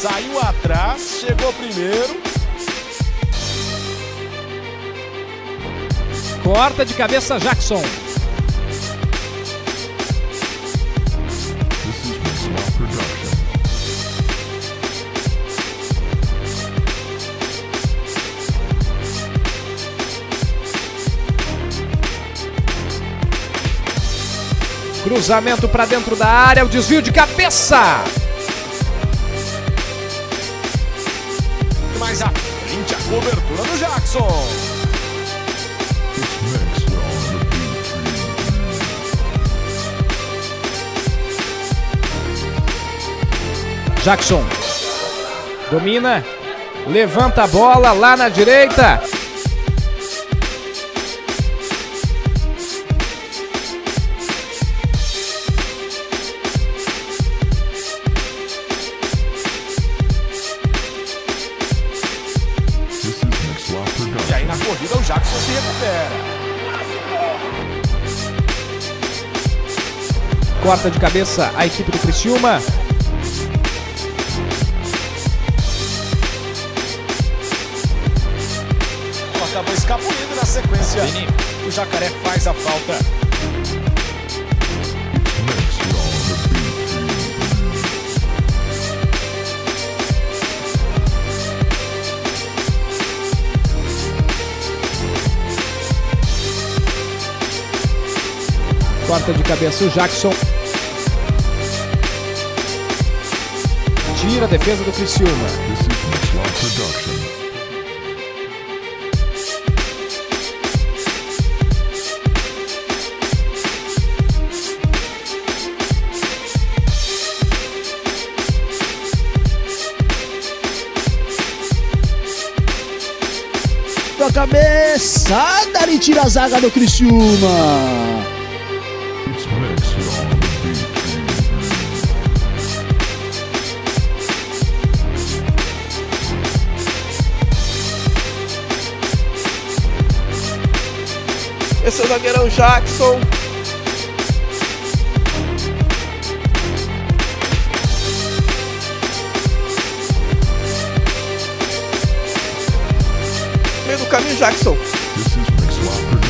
Saiu atrás, chegou primeiro. Corta de cabeça Jackson. Cruzamento para dentro da área, o desvio de cabeça. Mais à frente a cobertura do Jackson. Jackson domina, levanta a bola lá na direita. E aí na corrida o Jackson se recupera. Corta de cabeça a equipe do Criciúma. Acabou escapulindo na sequência. O Jacaré faz a falta. Corta de cabeça o Jackson. Tira a defesa do Criciúma. A cabeçada, ele tira a zaga do Criciúma. Esse é o zagueirão Jackson. Meio do caminho, Jackson.